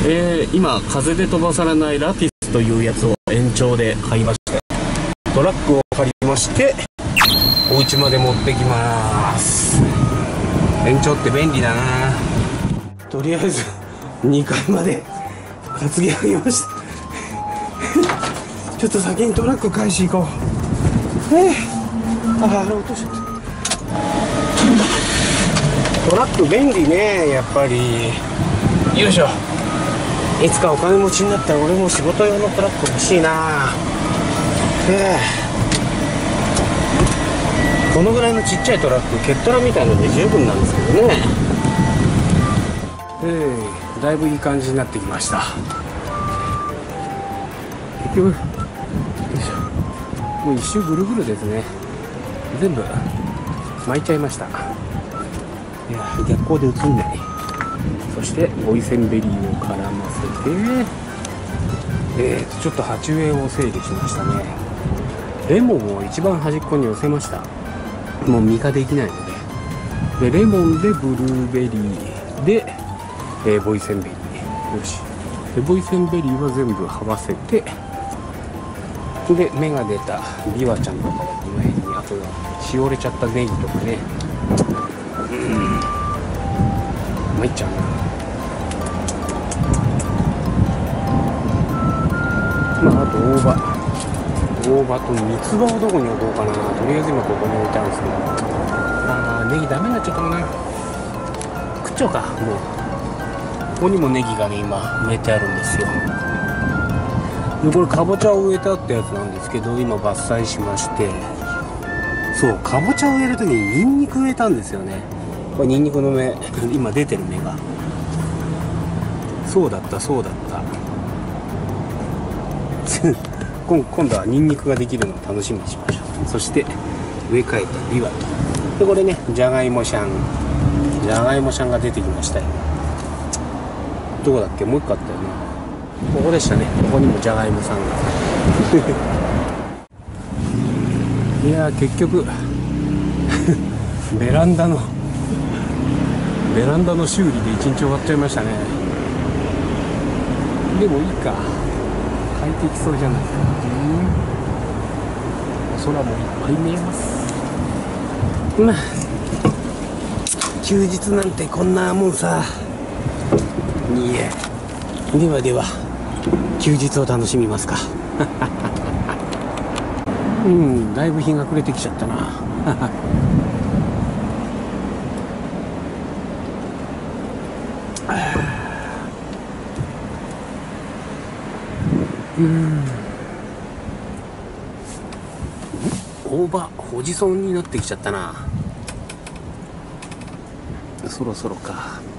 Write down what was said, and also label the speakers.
Speaker 1: 今風で飛ばされないラティスというやつを延長で買いまして、トラックを借りましてお家まで持ってきます。延長って便利だな。とりあえず2階まで担ぎ上げましたちょっと先にトラック返し行こう。あれ落としちゃった。トラック便利ね、やっぱり。よいしょ。いつかお金持ちになったら俺も仕事用のトラック欲しいな。このぐらいのちっちゃいトラック、ケットラみたいので十分なんですけどね。だいぶいい感じになってきました。結局もう一周ぐるぐるですね。全部巻いちゃいました。いや逆光で映んない。そしてボイセンベリーを絡ませて、ちょっと鉢植えを整理しましたね。レモンを一番端っこに寄せました。もう実ができないので。レモンでブルーベリーで、ボイセンベリー。よし。でボイセンベリーは全部剥がせて、で芽が出たビワちゃんとかこの辺に、あとはしおれちゃったネギとかね。参っちゃうな。あと大葉と三つ葉をどこに置こうかな。とりあえず今ここに置いてあるんですけど、ネギダメになっちゃったかな。食っちゃおうか。もうここにもネギがね今植えてあるんですよ。でこれかぼちゃを植えてあったやつなんですけど、今伐採しまして、そうかぼちゃを植える時にニンニク植えたんですよね。これニンニクの芽、今出てる芽が。そうだった今度はニンニクができるのを楽しみにしましょう。そして植え替えたビワと、でこれねじゃがいもシャンが出てきましたよ。どこだっけ、もう一個あったよね。ここでしたね。ここにもじゃがいもさんがいやー結局ベランダの修理で一日終わっちゃいましたね。でもいいか、快適そうじゃないですか。空もいっぱい見えます。休日なんてこんなもんさ。では休日を楽しみますかだいぶ日が暮れてきちゃったな大葉おじそんになってきちゃったな。そろそろか。